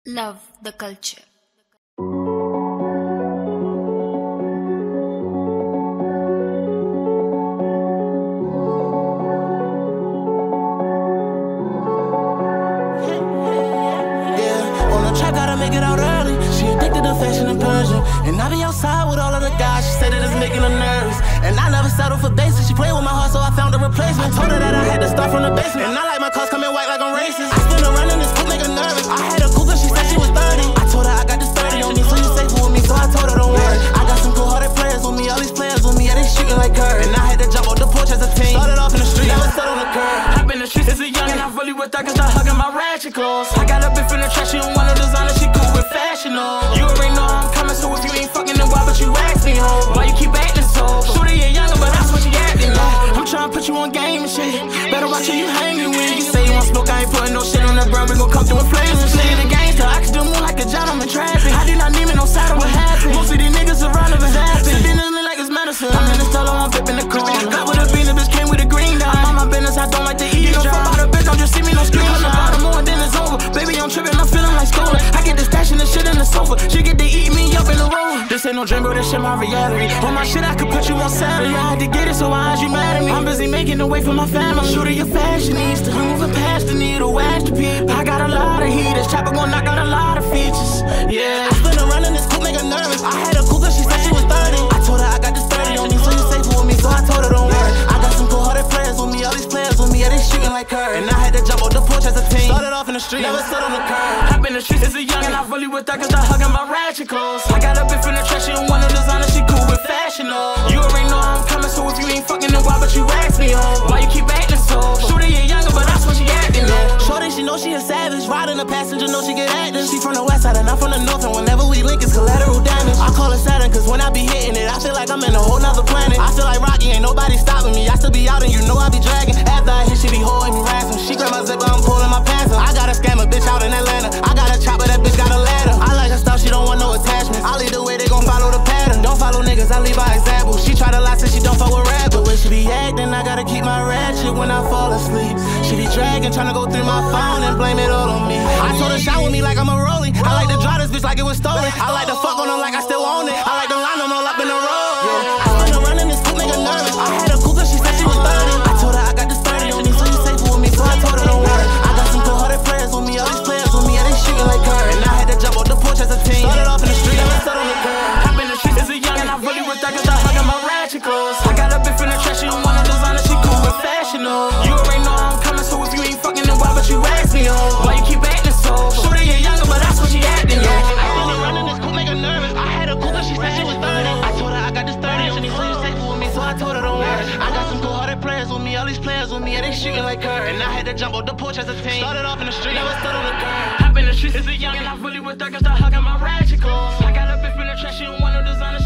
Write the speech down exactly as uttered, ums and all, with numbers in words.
Love the culture. Make it out early. She addicted to fashion and Persian. And I be outside with all of the guys. She said that it's making her nervous. And I never settled for basics. She played with my heart, so I found a replacement. I told her that I had to start from the basement. And I like my cars coming white like I'm racist. I spin around in this coupe, make her nervous. I had a cougar, she said she was thirty. I told her I got this thirty on me, so you safe with me. So I told her don't worry. I got some cool-hearted players with me. All these players with me, yeah, they shooting like her. And I had to jump off the porch as a team. Started off in the street, never sat on the curb. Hop in the streets as a youngin', I really wish I could start hugging my ratchet clothes. I got a bit from the trash, she don't want no designer, she cool with fashion. You already know I'm coming, so if you ain't fucking, then why would you ask me, ho? Why you keep acting so? Shorty, you're younger, but that's what you acting like. I'm trying to put you on game and shit. Better watch who you hanging with. You say you want smoke, I ain't putting no shit on the ground. We gon' come through in flames and shit. The gangster, I can do more like a job, I'm in traffic. I did not need me no saddle, what happened? Most of these niggas irrelevant. Sipping in like it's medicine. I'm in the stolo, I'm flipping the corner. Got with a bean, the bitch came with a green dye. I'm on my business, I don't like to eat. You don't fuck about a bitch, don't just see me no screen. I'm the bottom more, then it's over. Baby, I'm tripping, I'm feeling like stolen. I get the stash and the shit in the sofa. She get to eat me up in the room. This ain't no dream, bro, this shit my reality. On my shit, I could put you on salary. I had to get it, so why is you mad at me? I'm busy making a way for my family. Shooter, your fashionista. We moving past the needle, watch the people. I got a lot of heat. This chopper gon' knock out a lot of features. Yeah. I spin around in this coupe, make her nervous. I had a cougar, she said she was thirty. I told her I got this thirty on me, so you safe with me. So I told her don't worry. I got some cool-hearted players with me. All these players with me, yeah, they shooting like her. And I had to jump off the porch as a team. Started off in the street, never stood on the curb. Hop in the streets as a youngin', I really wish I could start hugging my ratchet clothes. I got a bit from the trash, she don't want no designer, she cool with fashion, oh. You already know I'm coming, so if you ain't fucking, then why would you ask me, oh? Why you keep acting so? Shorty, you're younger, but that's what she acting, oh. Shorty, she know she a savage, riding the passenger, know she get active. She from the west side and I'm from the north, and whenever we link, it's collateral damage. I call it Saturn, cause when I be hitting it, I feel like I'm in a whole nother planet. I feel like Rocky, ain't nobody stopping me. I still be out and you know I be dragging. After I hit, she be holding me ransom. She grab my zipper, I'm pulling my pants up. I got a scammer bitch out in Atlanta. I got a chopper, that bitch got a ladder. I like her stuff, she don't want no attachments. I lead the way, they gon' follow the pattern. Don't follow niggas, I lead by example. She try to lie, since she don't fuck with rap. But when she be acting, I gotta keep my ratchet when I fall asleep. She be dragging, tryna go through my phone and blame it all on me. I told her shot with me like I'm a rollie. I like to drive this bitch like it was stolen. I like to fuck on her like I still own it. I like to line them all up in a row. Yeah. I spin around in this coupe, make her nervous. I had a cougar, she said she was thirty. I told her I got this thirty on me, so you safe with me. So I told her don't worry. I got some cool-hearted players with me. All these players with me, yeah, they shooting like her. And I had to jump off the porch as a team. Started off in the street, never stood on the curb. Hop in the streets as a youngin', I really wish I could start hugging my ratchet clothes. I got a bit from the trash, she don't want no designer, she cool with fashion, oh. You already know I'm coming, so if you ain't fucking, then why would you ask me, oh? Why you keep acting so? Shorty, you're younger, but that's what she acting, yo. I spin around in this coupe, make her nervous. I had a cougar, she said she was thirty. I told her I got this thirty on me, so you safe with me, so I told her don't worry. I got some cool-hearted players with me, all these players with me, yeah, they shooting like her. And I had to jump off the porch as a team. Started off in the street, never stood on the curb. Hop in the streets as a youngin', I really wish I could start hugging my ratchet clothes. I got a bit from the trash, she don't want no designer.